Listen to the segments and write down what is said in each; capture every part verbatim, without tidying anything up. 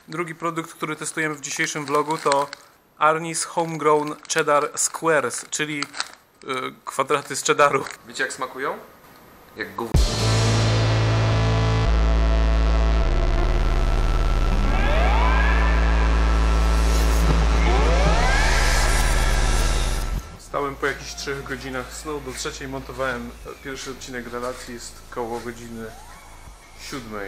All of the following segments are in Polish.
Drugi produkt, który testujemy w dzisiejszym vlogu, to Arnie's Homegrown Cheddar Squares, czyli yy, kwadraty z cheddaru. Wiecie jak smakują? Jak gówno. Stałem po jakichś trzech godzinach snu, do trzeciej montowałem pierwszy odcinek relacji, jest koło godziny siódmej.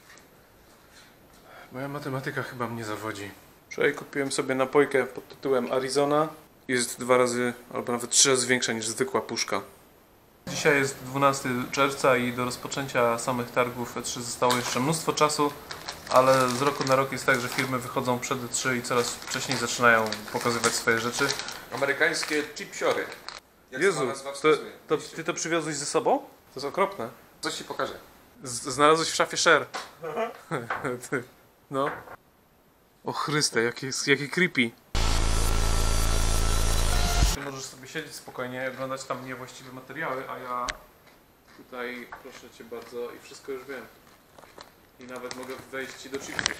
Moja matematyka chyba mnie zawodzi. Wczoraj kupiłem sobie napojkę pod tytułem Arizona. Jest dwa razy, albo nawet trzy razy większa niż zwykła puszka. Dzisiaj jest dwunastego czerwca i do rozpoczęcia samych targów E trzy zostało jeszcze mnóstwo czasu, ale z roku na rok jest tak, że firmy wychodzą przed E trzy i coraz wcześniej zaczynają pokazywać swoje rzeczy. Amerykańskie chipsiory. Jak Jezu, to, to ty to przywiozłeś ze sobą? To jest okropne. Coś ci pokażę. Z znalazłeś w szafie Share. No. O Chryste, jaki, jaki creepy. Ty możesz sobie siedzieć spokojnie, oglądać tam niewłaściwe materiały, a ja tutaj, proszę cię bardzo, i wszystko już wiem. I nawet mogę wejść ci do chipsów.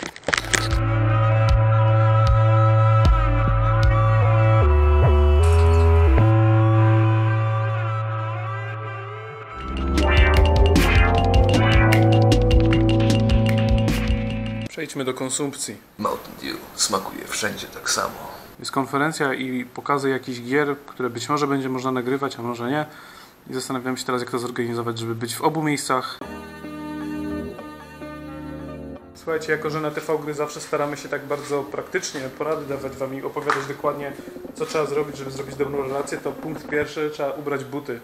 Przejdźmy do konsumpcji. Mountain Dew smakuje wszędzie tak samo. Jest konferencja i pokazy jakichś gier, które być może będzie można nagrywać, a może nie. I zastanawiam się teraz, jak to zorganizować, żeby być w obu miejscach. Słuchajcie, jako że na T V Gry zawsze staramy się tak bardzo praktycznie porady dawać wam i opowiadać dokładnie, co trzeba zrobić, żeby zrobić dobrą relację, to punkt pierwszy, trzeba ubrać buty.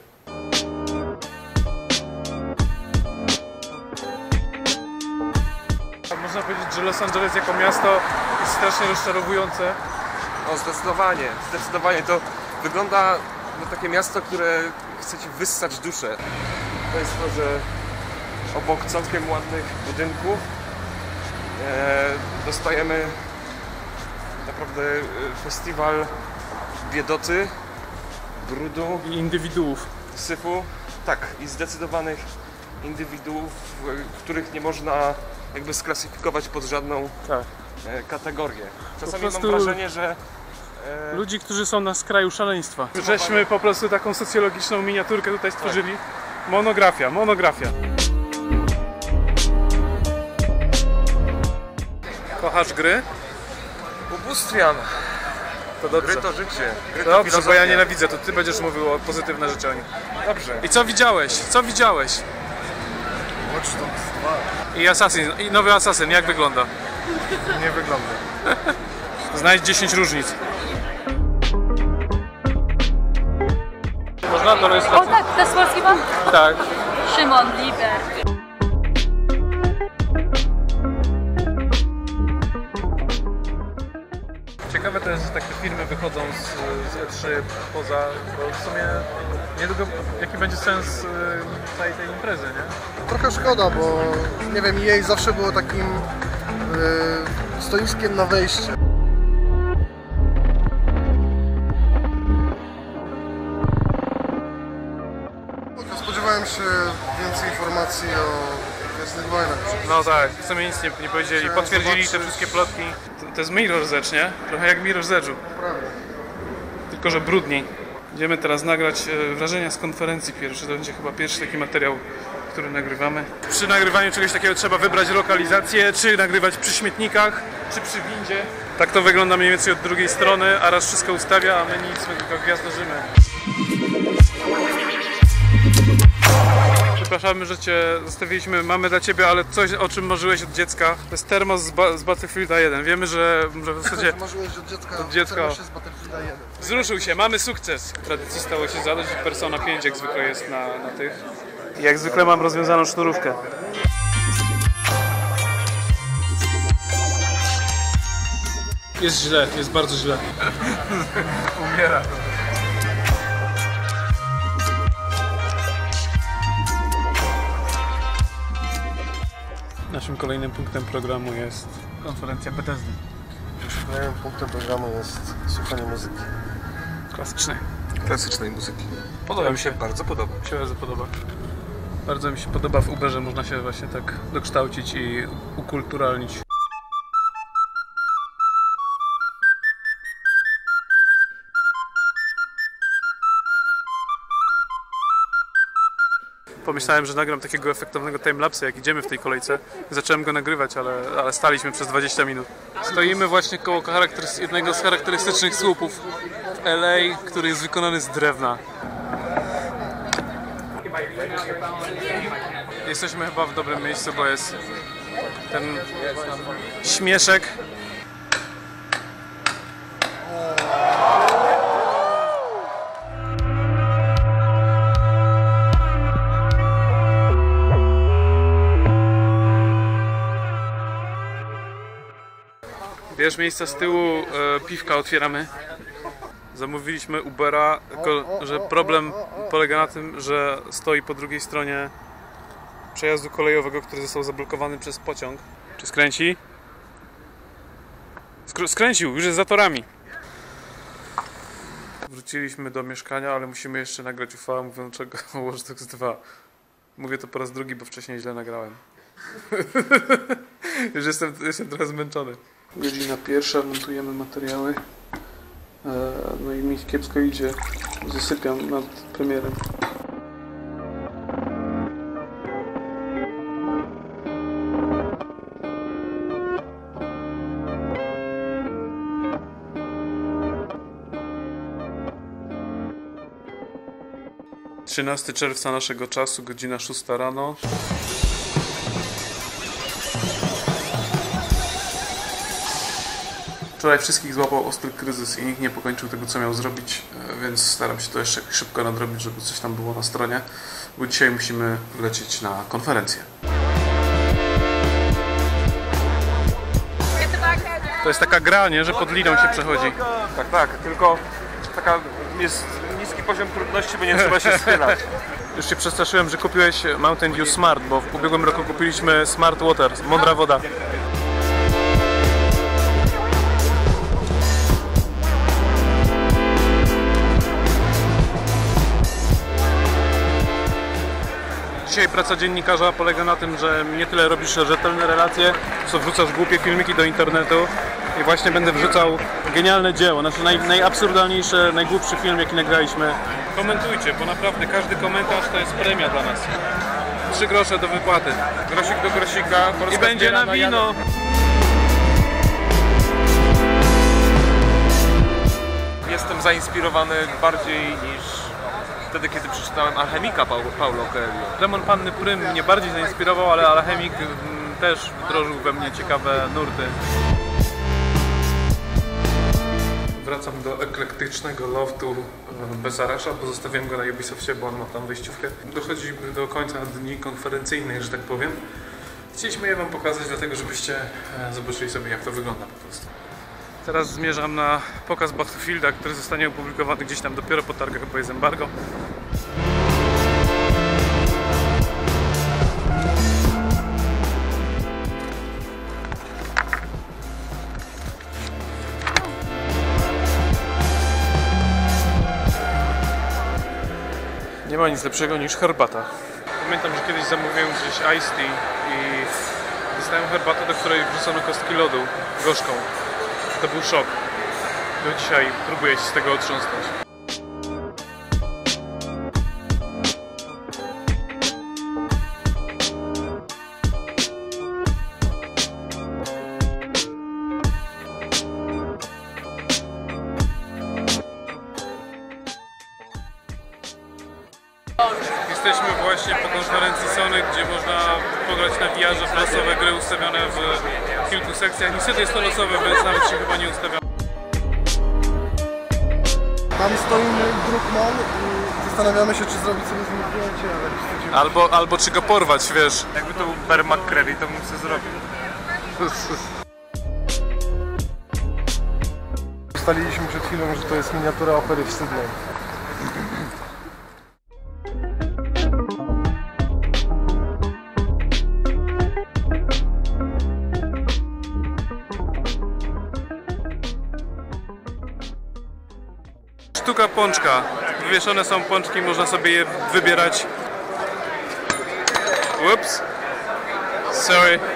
Można powiedzieć, że Los Angeles jako miasto jest strasznie rozczarowujące. No zdecydowanie, zdecydowanie to wygląda na takie miasto, które chce ci wyssać duszę. To jest to, że obok całkiem ładnych budynków e, dostajemy naprawdę festiwal biedoty, brudu I indywiduów. syfu, tak, i zdecydowanych indywiduów, których nie można jakby sklasyfikować pod żadną Tak. e, kategorię. Czasami prostu mam wrażenie, że e, Ludzi, którzy są na skraju szaleństwa. Żeśmy po prostu taką socjologiczną miniaturkę tutaj stworzyli. Monografia, monografia. Kochasz gry? ubóstwiam. To dobrze. Gry to życie. Gry to Dobrze, bo filozofia. ja nienawidzę, to ty będziesz mówił o pozytywne rzeczy o nich. Dobrze. I co widziałeś? Co widziałeś? Watch Dogs dwa. I Assassin, i nowy Assassin, jak wygląda? Nie wygląda. Znajdź dziesięć różnic. Można? To jest O tak, to jest polski pan? tak. Szymon Liber. Ciekawe to jest, że takie filmy wychodzą z, z E trzy poza, bo w sumie niedługo, jaki będzie sens y, całej tej imprezy, nie? Trochę szkoda, bo nie wiem, E A zawsze było takim yy, stoiskiem na wejście. Spodziewałem się więcej informacji o Gwiezdnych Wojnach. No tak, w sumie nic nie, nie powiedzieli, Chciałem potwierdzili te zobaczyć- wszystkie plotki. To, to jest Mirror's Edge, nie? Trochę jak Mirror's Edge'u, Prawda. tylko że brudniej. Idziemy teraz nagrać e, wrażenia z konferencji pierwszy, to będzie chyba pierwszy taki materiał, który nagrywamy. Przy nagrywaniu czegoś takiego trzeba wybrać lokalizację, czy nagrywać przy śmietnikach, czy przy windzie. Tak to wygląda mniej więcej od drugiej strony, a raz wszystko ustawia, a my nic, my tylko gwiazdarzymy. Przepraszamy, że cię zostawiliśmy, mamy dla ciebie, ale coś, o czym marzyłeś od dziecka. To jest termos z, ba z Battlefielda jeden. Wiemy, że, że w zasadzie Marzyłeś od dziecka, Od dziecka. termosie z Battlefielda jeden. wzruszył się, mamy sukces. Tradycji stało się zadość i Persona pięć jak zwykle jest na, na tych. I jak zwykle mam rozwiązaną sznurówkę. Jest źle, jest bardzo źle. Umiera. Naszym kolejnym punktem programu jest konferencja Bethesdy. Kolejnym punktem programu jest słuchanie muzyki. Klasycznej. Klasycznej muzyki. Podoba mi się, bardzo podoba. Mi się bardzo podoba. Bardzo mi się podoba w Uberze, można się właśnie tak dokształcić i ukulturalnić. Pomyślałem, że nagram takiego efektownego timelapsa, jak idziemy w tej kolejce. Zacząłem go nagrywać, ale, ale staliśmy przez dwadzieścia minut. Stoimy właśnie koło charakterys- jednego z charakterystycznych słupów w L A, który jest wykonany z drewna. Jesteśmy chyba w dobrym miejscu, bo jest ten śmieszek. Wiesz, miejsca z tyłu, e, piwka otwieramy. Zamówiliśmy Ubera, tylko że problem polega na tym, że stoi po drugiej stronie przejazdu kolejowego, który został zablokowany przez pociąg. Czy skręci? Skr- skręcił, już jest za torami. Wróciliśmy do mieszkania, ale musimy jeszcze nagrać uchwałę mówiącego o Watch Dogs dwa. Mówię to po raz drugi, bo wcześniej źle nagrałem. Już jestem, jestem trochę zmęczony. Godzina pierwsza, montujemy materiały. No i mi kiepsko idzie. Zasypiam nad premierem. trzynastego czerwca naszego czasu, godzina szósta rano. Wczoraj wszystkich złapał ostry kryzys i nikt nie pokończył tego, co miał zrobić, więc staram się to jeszcze szybko nadrobić, żeby coś tam było na stronie, bo dzisiaj musimy lecieć na konferencję. To jest taka gra, nie? Że pod liną się przechodzi. Tak, tak, tylko taka jest niski poziom trudności, bo nie trzeba się schylać. Już się przestraszyłem, że kupiłeś Mountain Dew Smart, bo w ubiegłym roku kupiliśmy Smart Water, mądra woda. Dzisiaj praca dziennikarza polega na tym, że nie tyle robisz rzetelne relacje, co wrzucasz głupie filmiki do internetu i właśnie będę wrzucał genialne dzieło, nasz naj, najabsurdalniejszy, najgłupszy film, jaki nagraliśmy. Komentujcie, bo naprawdę każdy komentarz to jest premia dla nas. Trzy grosze do wypłaty. Grosik do grosika. I będzie na wino. Jestem zainspirowany bardziej niż wtedy, kiedy przeczytałem Alchemika pa Paulo Coelho. Demon Panny Prym mnie bardziej zainspirował, ale Alchemik m, też wdrożył we mnie ciekawe nurty. Wracam do eklektycznego loftu Bezarasza, bo zostawiłem go na Ubisoftie, bo on ma tam wyjściówkę. Dochodzimy do końca dni konferencyjnych, że tak powiem. Chcieliśmy je wam pokazać, dlatego żebyście zobaczyli sobie, jak to wygląda po prostu. Teraz zmierzam na pokaz Battlefielda, który zostanie opublikowany gdzieś tam dopiero po targach, bo jest embargo. Nie ma nic lepszego niż herbata. Pamiętam, że kiedyś zamówiłem gdzieś iced tea i dostałem herbatę, do której wrzucono kostki lodu gorzką. To był szok. Do dzisiaj próbuję się z tego otrząsnąć. Jesteśmy właśnie po konferencji Sony, gdzie można pograć na V R-ze w losowe gry ustawione w kilku sekcjach. Niestety jest to losowe, więc nawet się chyba nie ustawia. Tam stoimy Druckmann i zastanawiamy się, czy zrobić sobie z nim zdjęcie, ale niestety... Albo, albo czy go porwać, wiesz. Jakby to był Bear McCreary, to bym sobie zrobił. Ustaliliśmy przed chwilą, że to jest miniatura opery w Sydney. Sztuka pączka. Wywieszone są pączki, można sobie je wybierać. Ups. Sorry.